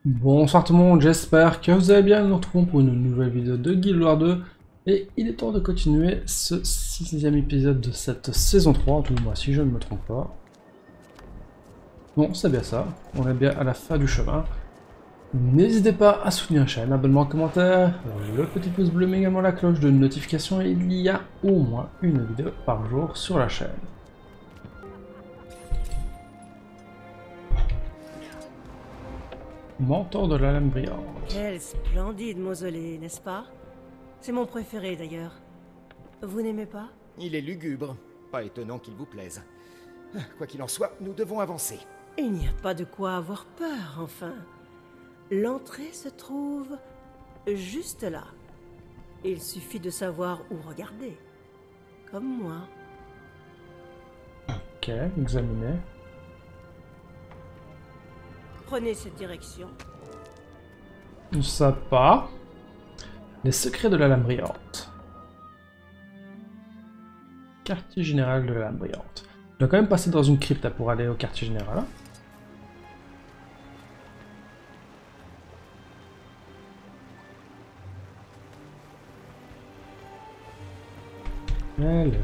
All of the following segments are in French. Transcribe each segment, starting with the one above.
Bonsoir tout le monde, j'espère que vous allez bien. Nous nous retrouvons pour une nouvelle vidéo de Guild Wars 2. Et il est temps de continuer ce sixième épisode de cette saison 3, tout moi si je ne me trompe pas. Bon, c'est bien ça, on est bien à la fin du chemin. N'hésitez pas à soutenir la chaîne, abonnement, commentaire, le petit pouce bleu, mais également la cloche de notification. Il y a au moins une vidéo par jour sur la chaîne. Mentor de la lame brillante. Quel splendide mausolée, n'est-ce pas? C'est mon préféré d'ailleurs. Vous n'aimez pas? Il est lugubre. Pas étonnant qu'il vous plaise. Quoi qu'il en soit, nous devons avancer. Il n'y a pas de quoi avoir peur, enfin. L'entrée se trouve juste là. Il suffit de savoir où regarder. Comme moi. Ok, examiner. Prenez cette direction. Ça pas. Les secrets de la lame brillante. Quartier général de la lame brillante. Je dois quand même passer dans une crypte pour aller au quartier général. Hein. Alors.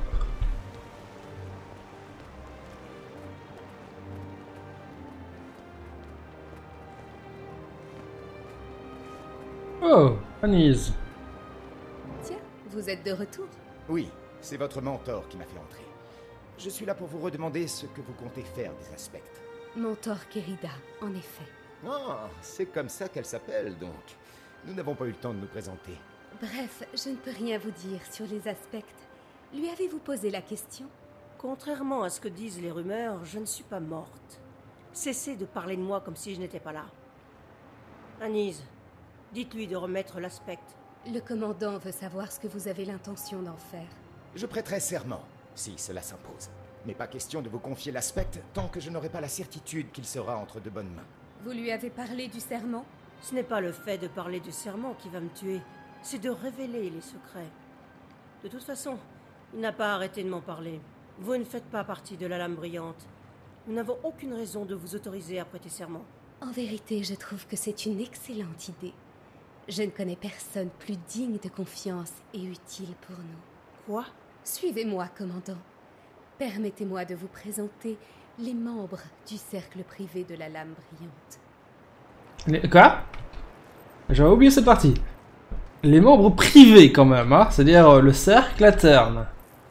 Oh, Anise. Tiens, vous êtes de retour. Oui, c'est votre mentor qui m'a fait entrer. Je suis là pour vous redemander ce que vous comptez faire des aspects. Mentor Kérida, en effet. Ah, c'est comme ça qu'elle s'appelle, donc. Nous n'avons pas eu le temps de nous présenter. Bref, je ne peux rien vous dire sur les aspects. Lui avez-vous posé la question? Contrairement à ce que disent les rumeurs, je ne suis pas morte. Cessez de parler de moi comme si je n'étais pas là. Anise, dites-lui de remettre l'aspect. Le commandant veut savoir ce que vous avez l'intention d'en faire. Je prêterai serment, si cela s'impose. Mais pas question de vous confier l'aspect tant que je n'aurai pas la certitude qu'il sera entre de bonnes mains. Vous lui avez parlé du serment? Ce n'est pas le fait de parler du serment qui va me tuer, c'est de révéler les secrets. De toute façon, il n'a pas arrêté de m'en parler. Vous ne faites pas partie de la lame brillante. Nous n'avons aucune raison de vous autoriser à prêter serment. En vérité, je trouve que c'est une excellente idée. Je ne connais personne plus digne de confiance et utile pour nous. Quoi? Suivez-moi, commandant. Permettez-moi de vous présenter les membres du cercle privé de la lame brillante. Quoi? J'avais oublié cette partie. Les membres privés quand même, hein, c'est-à-dire le cercle interne.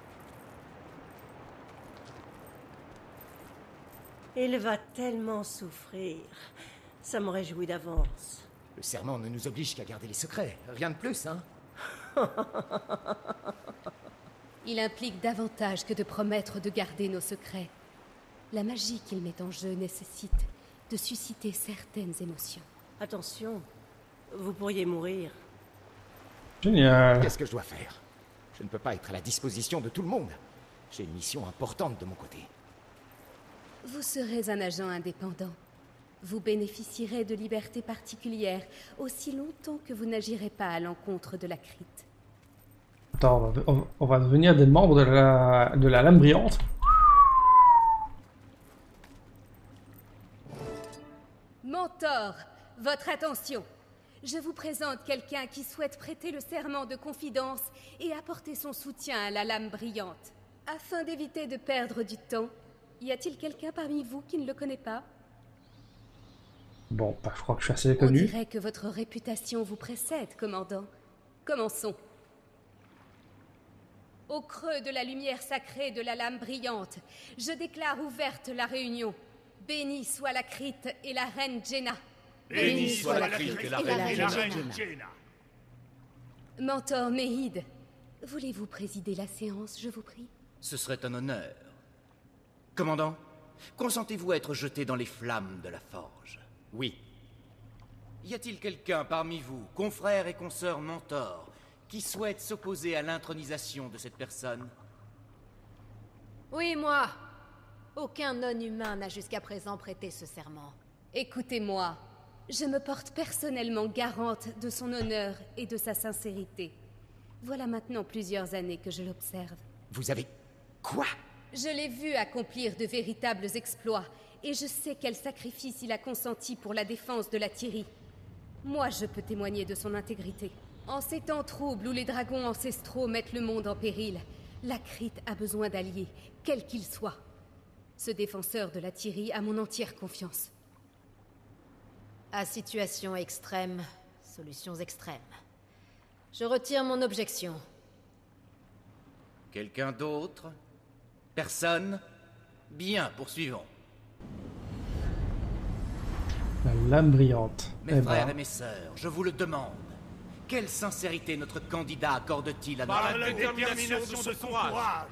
Il va tellement souffrir. Ça me réjouit d'avance. Le serment ne nous oblige qu'à garder les secrets. Rien de plus, hein? Il implique davantage que de promettre de garder nos secrets. La magie qu'il met en jeu nécessite de susciter certaines émotions. Attention, vous pourriez mourir. Génial. Qu'est-ce que je dois faire? Je ne peux pas être à la disposition de tout le monde. J'ai une mission importante de mon côté. Vous serez un agent indépendant. Vous bénéficierez de libertés particulières aussi longtemps que vous n'agirez pas à l'encontre de la crypte. Attends, on va devenir des membres de la lame brillante. Mentor, votre attention. Je vous présente quelqu'un qui souhaite prêter le serment de confidence et apporter son soutien à la lame brillante. Afin d'éviter de perdre du temps, y a-t-il quelqu'un parmi vous qui ne le connaît pas? Bon, bah, je crois que je suis assez On connu. dirait que votre réputation vous précède, commandant. Commençons. Au creux de la lumière sacrée de la lame brillante, je déclare ouverte la réunion. Bénie soit la Crypte et la reine Jenna. Béni soit la Crypte et la reine Jenna. Mentor Mehid, voulez-vous présider la séance, je vous prie? Ce serait un honneur. Commandant, consentez-vous à être jeté dans les flammes de la forge? Oui. Y a-t-il quelqu'un parmi vous, confrères et consoeurs mentors, qui souhaite s'opposer à l'intronisation de cette personne? Oui, moi. Aucun non-humain n'a jusqu'à présent prêté ce serment. Écoutez-moi, je me porte personnellement garante de son honneur et de sa sincérité. Voilà maintenant plusieurs années que je l'observe. Vous avez... Quoi? Je l'ai vu accomplir de véritables exploits et je sais quel sacrifice il a consenti pour la défense de la Thierry. Moi, je peux témoigner de son intégrité. En ces temps troubles où les dragons ancestraux mettent le monde en péril, la Crite a besoin d'alliés, quels qu'ils soient. Ce défenseur de la Thierry a mon entière confiance. À situation extrême, solutions extrêmes. Je retire mon objection. Quelqu'un d'autre? Personne? Bien, poursuivons. La lame brillante. Mes frères et mes sœurs, je vous le demande. Quelle sincérité notre candidat accorde-t-il à notre... Par la détermination de son courage.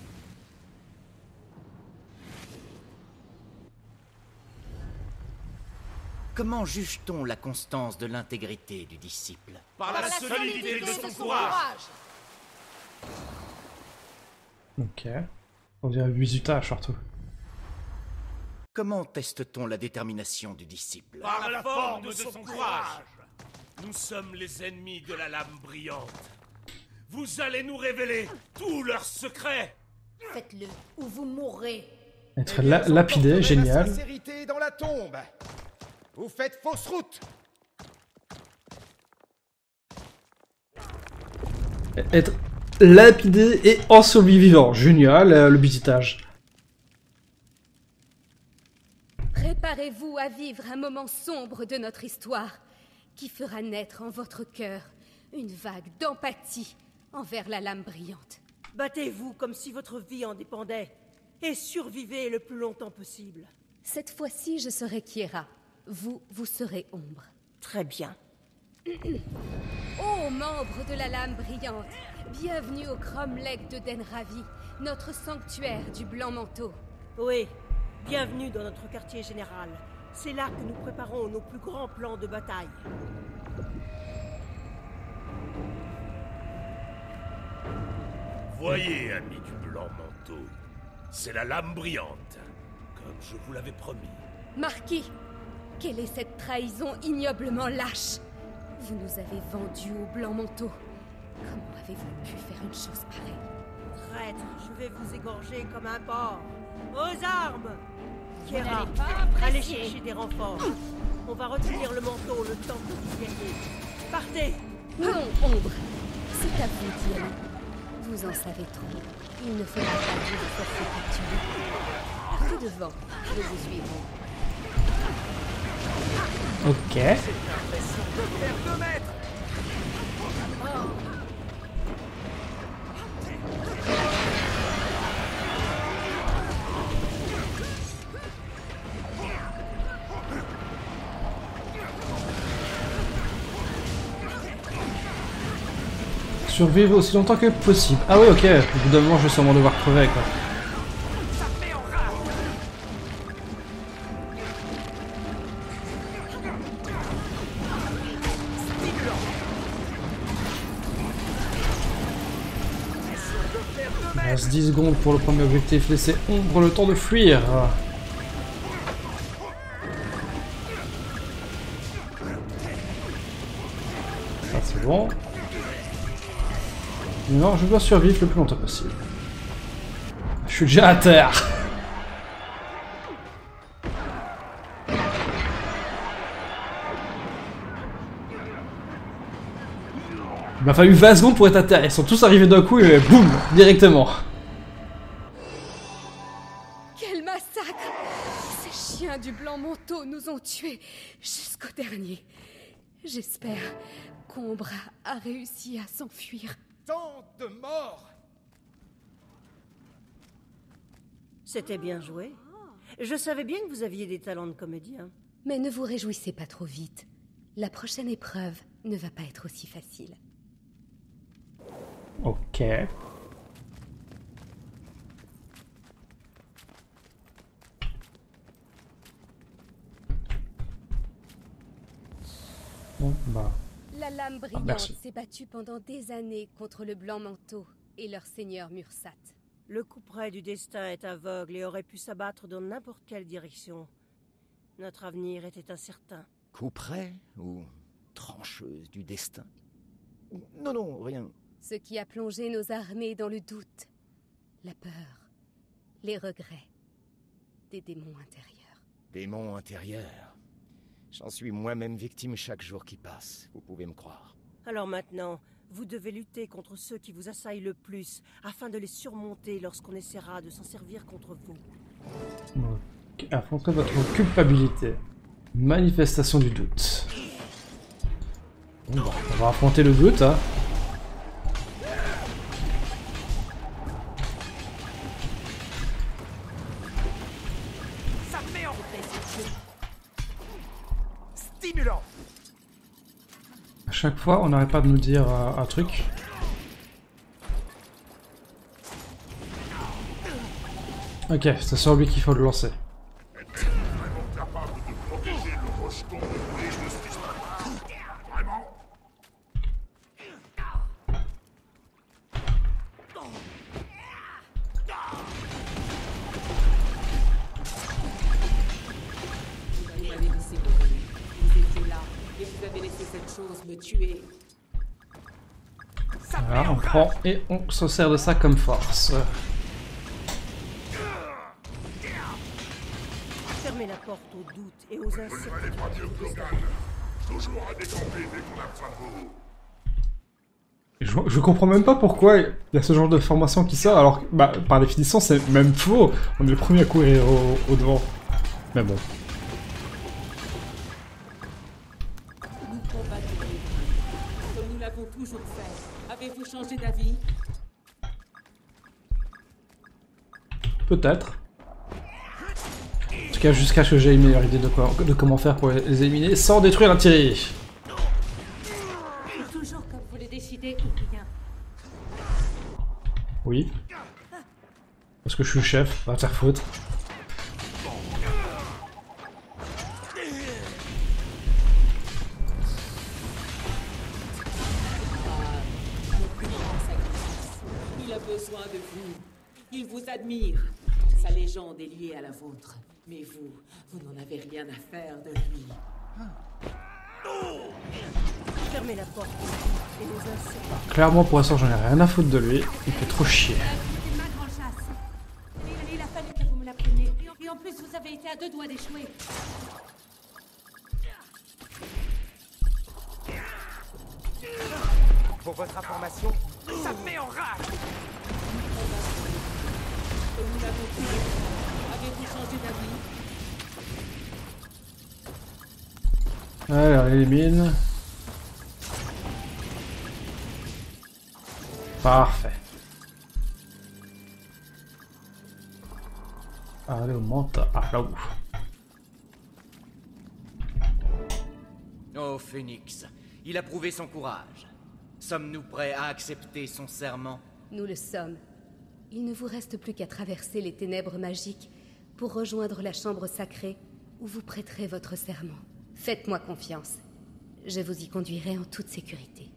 Comment juge-t-on la constance de l'intégrité du disciple? Par la solidité de son courage. Ok. On dirait Uisuta, surtout. Comment teste-t-on la détermination du disciple? Par la forme de son courage. Nous sommes les ennemis de la lame brillante. Vous allez nous révéler tous leurs secrets. Faites-le, ou vous mourrez. Être lapidé, génial. La sincérité dans la tombe. Vous faites fausse route. Être lapidé et enseveli vivant. Génial, le visitage. Préparez-vous à vivre un moment sombre de notre histoire, qui fera naître en votre cœur une vague d'empathie envers la lame brillante. Battez-vous comme si votre vie en dépendait, et survivez le plus longtemps possible. Cette fois-ci, je serai Kiera. Vous, vous serez Ombre. Très bien. Ô membres de la lame brillante, bienvenue au Cromlech de Denravi, notre sanctuaire du blanc manteau. Oui, bienvenue dans notre quartier général. C'est là que nous préparons nos plus grands plans de bataille. Voyez, amis du blanc manteau, c'est la lame brillante, comme je vous l'avais promis. Marquis, quelle est cette trahison ignoblement lâche? Vous nous avez vendus au blanc manteau. Comment avez-vous pu faire une chose pareille? Traître, je vais vous égorger comme un porc. Aux armes! Kiera, n'allez pas allez apprécier. chercher des renforts. On va retenir le manteau le temps que vous y ayez. Partez! Non, Ombre, c'est à vous d'y aller. Vous en savez trop. Il ne faudra pas que vous fassiez capturer. Partez devant, nous vous suivrons. Ok. Survivre aussi longtemps que possible. Ah oui, ok. Au bout d'un moment, je vais sûrement devoir crever, quoi. Il reste 10 secondes pour le premier objectif. Laissez Ombre le temps de fuir. Ça, c'est bon. Non, je dois survivre le plus longtemps possible. Je suis déjà à terre. Il m'a fallu 20 secondes pour être à terre. Ils sont tous arrivés d'un coup et boum, directement. Quel massacre! Ces chiens du blanc manteau nous ont tués jusqu'au dernier. J'espère qu'Ombre a réussi à s'enfuir. Tant de morts. C'était bien joué. Je savais bien que vous aviez des talents de comédien. Mais ne vous réjouissez pas trop vite. La prochaine épreuve ne va pas être aussi facile. Ok. Bon, bah. La lame brillante merci. s'est battue pendant des années contre le blanc manteau et leur seigneur Mursat. Le couperet du destin est aveugle et aurait pu s'abattre dans n'importe quelle direction. Notre avenir était incertain. Couperet ou trancheuse du destin? Non, non, rien. Ce qui a plongé nos armées dans le doute, la peur, les regrets, des démons intérieurs. Démon intérieur. J'en suis moi-même victime chaque jour qui passe, vous pouvez me croire. Alors maintenant, vous devez lutter contre ceux qui vous assaillent le plus, afin de les surmonter lorsqu'on essaiera de s'en servir contre vous. Donc, affrontez votre culpabilité. Manifestation du doute. Bon, bah, on va affronter le doute, hein. Ça me met en stimulant. À chaque fois, on n'arrête pas de nous dire un truc. Ok, c'est sur lui qu'il faut le lancer. Vous m'avez laissé mourir. Vous étiez là et vous avez laissé cette chose me tuer. Voilà, on prend et on se sert de ça comme force. Fermez la porte aux doutes et aux incertitudes. Je comprends même pas pourquoi il y a ce genre de formation qui sort, alors que, bah, par définition, c'est même faux. On est le premier à courir au devant. Mais bon. Nous combattons comme nous l'avons toujours fait. Avez-vous changé d'avis? Peut-être. En tout cas, jusqu'à ce que j'ai une meilleure idée de comment faire pour les éliminer sans détruire l'intérieur. Toujours comme vous le décidez ou rien. Oui. Parce que je suis le chef, va te faire foutre. Il a besoin de vous. Il vous admire. Sa légende est liée à la vôtre. Mais vous n'en avez rien à faire de lui. Fermez la porte aux doutes et aux incertitudes. Clairement, pour l'instant, j'en ai rien à foutre de lui. Il fait trop chier. C'est ma grande chasse. Il a fallu que vous me l'appreniez. Et en plus, vous avez été à 2 doigts d'échouer. Pour votre information, ça me met en rage. Comme nous l'avons tué. Avez-vous changé d'avis? Allez, on élimine. Parfait. Allez, on monte à là-haut. Oh, Phénix, il a prouvé son courage. Sommes-nous prêts à accepter son serment? Nous le sommes. Il ne vous reste plus qu'à traverser les ténèbres magiques pour rejoindre la chambre sacrée où vous prêterez votre serment. Faites-moi confiance. Je vous y conduirai en toute sécurité.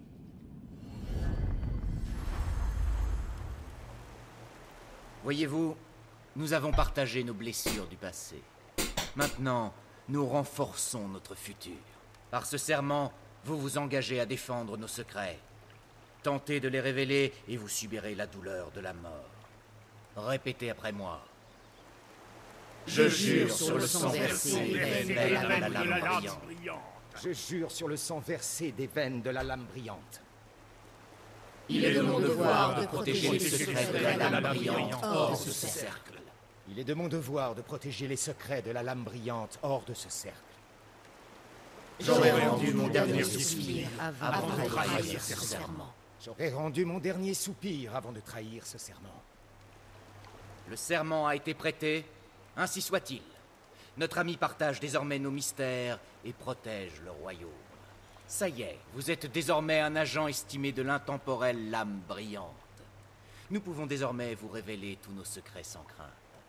Voyez-vous, nous avons partagé nos blessures du passé. Maintenant, nous renforçons notre futur. Par ce serment, vous vous engagez à défendre nos secrets. Tentez de les révéler et vous subirez la douleur de la mort. Répétez après moi. Je jure sur le sang versé des veines de la lame brillante. Je jure sur le sang versé des veines de la lame brillante. Il est de mon devoir de protéger les secrets de la lame brillante hors de ce cercle. Il est de mon devoir de protéger les secrets de la lame brillante hors de ce cercle. J'aurais rendu mon dernier soupir avant de trahir ce serment. J'aurais rendu mon dernier soupir avant de trahir ce serment. Le serment a été prêté, ainsi soit-il. Notre ami partage désormais nos mystères et protège le royaume. Ça y est, vous êtes désormais un agent estimé de l'intemporelle lame brillante. Nous pouvons désormais vous révéler tous nos secrets sans crainte.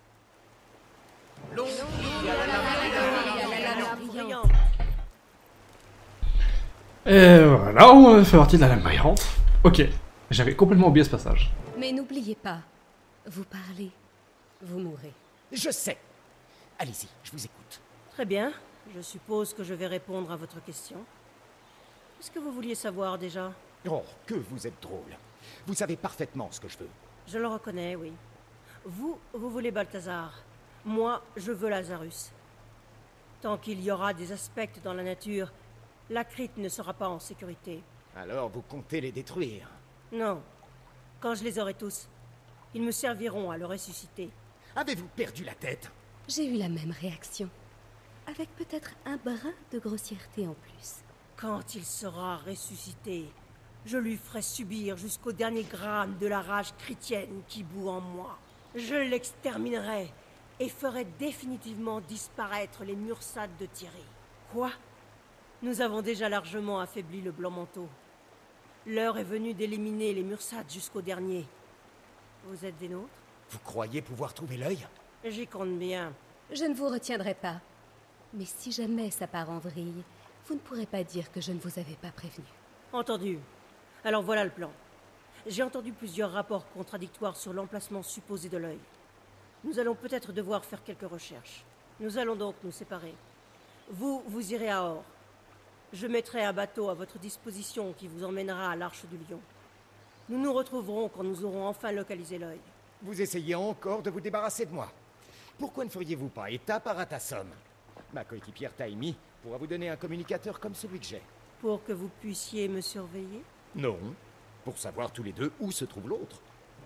Et voilà, on fait partie de la lame brillante. Ok, j'avais complètement oublié ce passage. Mais n'oubliez pas, vous parlez, vous mourrez. Je sais. Allez-y, je vous écoute. Très bien. Je suppose que je vais répondre à votre question. Qu'est-ce que vous vouliez savoir déjà? Oh, que vous êtes drôle. Vous savez parfaitement ce que je veux. Je le reconnais, oui. Vous voulez Balthazar. Moi, je veux Lazarus. Tant qu'il y aura des aspects dans la nature, la crypte ne sera pas en sécurité. Alors vous comptez les détruire? Non. Quand je les aurai tous, ils me serviront à le ressusciter. Avez-vous perdu la tête? J'ai eu la même réaction. Avec peut-être un brin de grossièreté en plus. Quand il sera ressuscité, je lui ferai subir jusqu'au dernier gramme de la rage chrétienne qui bout en moi. Je l'exterminerai et ferai définitivement disparaître les Mursades de Thierry. Quoi? Nous avons déjà largement affaibli le Blanc-Manteau. L'heure est venue d'éliminer les Mursades jusqu'au dernier. Vous êtes des nôtres? Vous croyez pouvoir trouver l'œil? J'y compte bien. Je ne vous retiendrai pas. Mais si jamais ça part en vrille, vous ne pourrez pas dire que je ne vous avais pas prévenu. Entendu. Alors voilà le plan. J'ai entendu plusieurs rapports contradictoires sur l'emplacement supposé de l'œil. Nous allons peut-être devoir faire quelques recherches. Nous allons donc nous séparer. Vous irez à Or. Je mettrai un bateau à votre disposition qui vous emmènera à l'Arche du Lion. Nous nous retrouverons quand nous aurons enfin localisé l'œil. Vous essayez encore de vous débarrasser de moi. Pourquoi ne feriez-vous pas étape par Atassom? Ma coéquipière Taimi pourra vous donner un communicateur comme celui que j'ai. Pour que vous puissiez me surveiller? Non, pour savoir tous les deux où se trouve l'autre.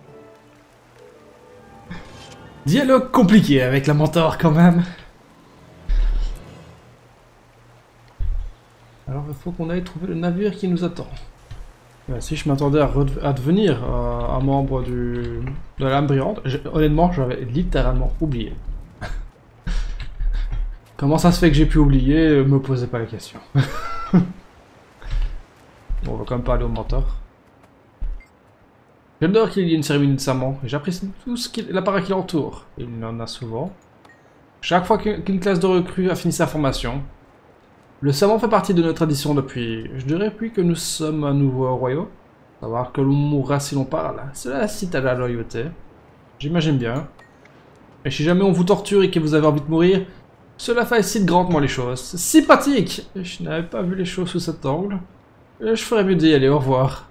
Dialogue compliqué avec la mentor quand même. Alors il faut qu'on aille trouver le navire qui nous attend. Si je m'attendais à devenir un membre de la Lame Brillante, honnêtement j'avais littéralement oublié. Comment ça se fait que j'ai pu oublier? Me posez pas la question. Bon, on va quand même pas aller au mentor. J'adore qu'il y ait une cérémonie de serment, et j'apprécie tout l'appareil qui l'entoure. Il en a souvent. Chaque fois qu'une classe de recrues a fini sa formation, le serment fait partie de notre tradition depuis, je dirais, depuis que nous sommes un nouveau royaume. Savoir que l'on mourra si l'on parle, cela incite à la loyauté. J'imagine bien. Et si jamais on vous torture et que vous avez envie de mourir, cela facilite grandement les choses. C'est si pratique! Je n'avais pas vu les choses sous cet angle. Je ferais mieux d'y aller, au revoir.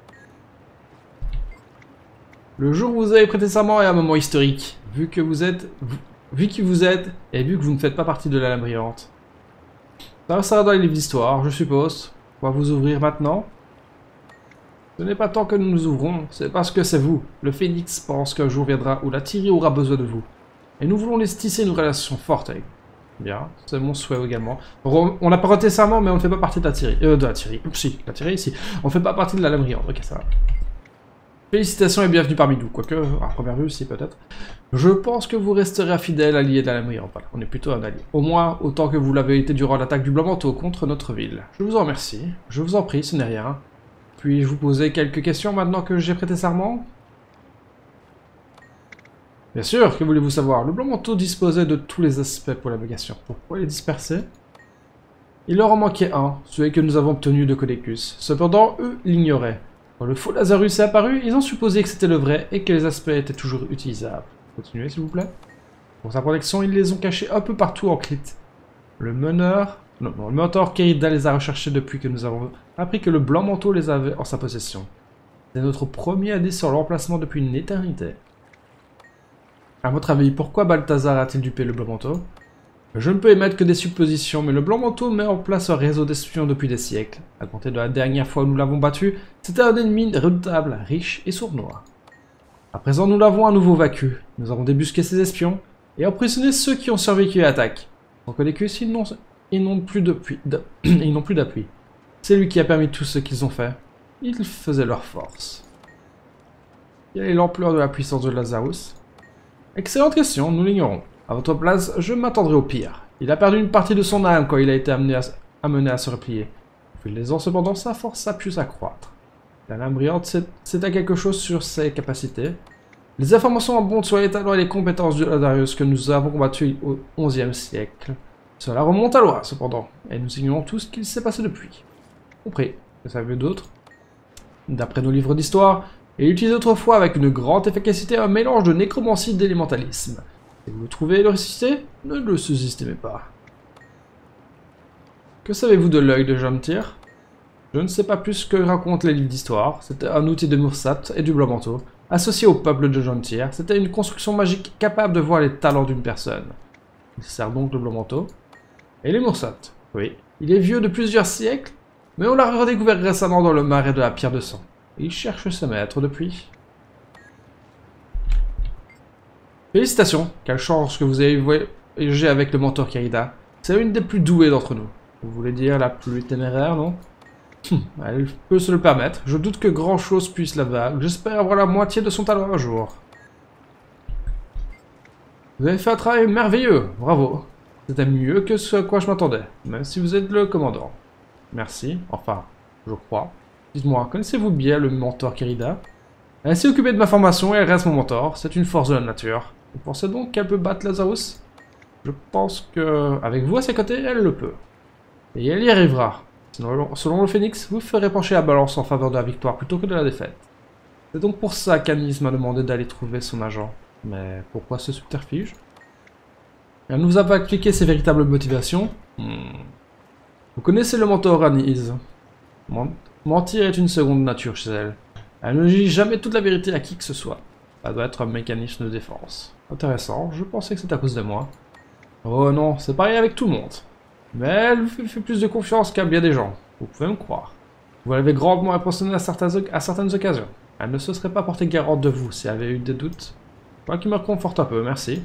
Le jour où vous avez prêté serment est un moment historique, vu qui vous êtes, et vu que vous ne faites pas partie de la Lame Brillante. Ça sera dans les livres d'histoire, je suppose. On va vous ouvrir maintenant. Ce n'est pas tant que nous nous ouvrons, c'est parce que c'est vous. Le Phénix pense qu'un jour viendra où la Thierry aura besoin de vous. Et nous voulons tisser une relation forte avec vous. Bien, c'est mon souhait également. On n'a pas prêté serment, mais on ne fait pas partie de la Thierry. Si, la Thierry, ici. On ne fait pas partie de la Lame Brillante, ok, ça va. Félicitations et bienvenue parmi nous, quoique, à première vue, si peut-être. Je pense que vous resterez un fidèle allié de la Lame Brillante. Voilà, on est plutôt un allié. Au moins, autant que vous l'avez été durant l'attaque du Blanc-Manteau contre notre ville. Je vous en remercie. Je vous en prie, ce n'est rien. Puis-je vous poser quelques questions maintenant que j'ai prêté serment? Bien sûr, que voulez-vous savoir? Le Blanc-Manteau disposait de tous les aspects pour la navigation. Pourquoi les disperser? Il leur en manquait un, celui que nous avons obtenu de Codecus. Cependant, eux l'ignoraient. Quand le faux Lazarus est apparu, ils ont supposé que c'était le vrai et que les aspects étaient toujours utilisables. Continuez, s'il vous plaît. Pour sa protection, ils les ont cachés un peu partout en Crite. Le mentor Kérida les a recherchés depuis que nous avons appris que le Blanc-Manteau les avait en sa possession. C'est notre premier indice sur l'emplacement depuis une éternité. À votre avis, pourquoi Balthazar a-t-il dupé le Blanc-Manteau? Je ne peux émettre que des suppositions, mais le Blanc-Manteau met en place un réseau d'espions depuis des siècles. À compter de la dernière fois où nous l'avons battu, c'était un ennemi redoutable, riche et sournois. À présent, nous l'avons à nouveau vaincu. Nous avons débusqué ses espions et emprisonné ceux qui ont survécu à l'attaque. Sans Codecus, ils n'ont plus d'appui. C'est lui qui a permis tout ce qu'ils ont fait. Ils faisaient leur force. Quelle est l'ampleur de la puissance de Lazarus? Excellente question, nous l'ignorons. À votre place, je m'attendrai au pire. Il a perdu une partie de son âme quand il a été amené à se replier. Au fil des ans, cependant, sa force a pu s'accroître. La Lame Brillante sait à quelque chose sur ses capacités. Les informations abondent sur les talents et les compétences de Lazarus que nous avons combattu au XIe siècle. Cela remonte à loin, cependant, et nous ignorons tout ce qu'il s'est passé depuis. Compris. Que savez-vous d'autre? D'après nos livres d'histoire, il utilisait autrefois avec une grande efficacité un mélange de nécromancie et d'élémentalisme. Si vous le trouvez et le ressuscitez, ne le sous-estimez pas. Que savez-vous de l'œil de Jontyr? Je ne sais pas plus que racontent les livres d'histoire. C'était un outil de Mursat et du Blanc-Manteau. Associé au peuple de Jontyr, c'était une construction magique capable de voir les talents d'une personne. Il sert donc le Blanc-Manteau. Et les Moursat, oui. Il est vieux de plusieurs siècles, mais on l'a redécouvert récemment dans le marais de la Pierre de Sang. Il cherche ses maîtres depuis. Félicitations, quelle chance que vous avez voyagé avec le mentor Kaïda. C'est une des plus douées d'entre nous. Vous voulez dire la plus téméraire, non? Elle peut se le permettre. Je doute que grand chose puisse la vaincre. J'espère avoir la moitié de son talent un jour. Vous avez fait un travail merveilleux, bravo. C'était mieux que ce à quoi je m'attendais, même si vous êtes le commandant. Merci, enfin, je crois. Dites-moi, connaissez-vous bien le mentor Kaïda? Elle s'est occupée de ma formation et elle reste mon mentor. C'est une force de la nature. Vous pensez donc qu'elle peut battre Lazarus? Je pense que, avec vous à ses côtés, elle le peut. Et elle y arrivera. Selon le Phénix, vous ferez pencher la balance en faveur de la victoire plutôt que de la défaite. C'est donc pour ça qu'Anis m'a demandé d'aller trouver son agent. Mais pourquoi ce subterfuge? Elle ne nous a pas expliqué ses véritables motivations. Vous connaissez le mentor Anis. Mentir est une seconde nature chez elle. Elle ne dit jamais toute la vérité à qui que ce soit. Ça doit être un mécanisme de défense. Intéressant, je pensais que c'était à cause de moi. Oh non, c'est pareil avec tout le monde. Mais elle vous fait plus de confiance qu'à bien des gens. Vous pouvez me croire. Vous l'avez grandement impressionné à certaines occasions. Elle ne se serait pas portée garante de vous si elle avait eu des doutes. Moi qui me réconforte un peu, merci.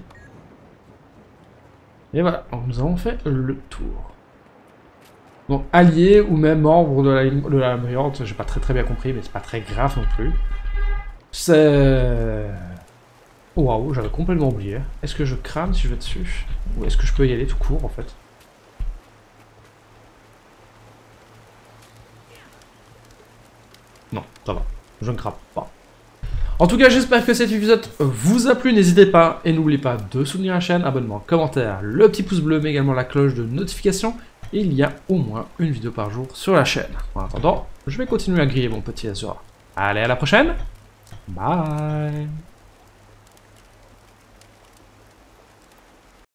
Et voilà, donc nous avons fait le tour. Donc allié ou même membre de la brillante, j'ai pas très bien compris, mais c'est pas très grave non plus. C'est... Waouh, j'avais complètement oublié. Est-ce que je crame si je vais dessus? Ou est-ce que je peux y aller tout court en fait? Non, ça va. Je ne crame pas. En tout cas, j'espère que cet épisode vous a plu. N'hésitez pas et n'oubliez pas de soutenir la chaîne, abonnement, commentaire, le petit pouce bleu, mais également la cloche de notification. Et il y a au moins une vidéo par jour sur la chaîne. En attendant, je vais continuer à griller mon petit Azura. Allez, à la prochaine. Bye.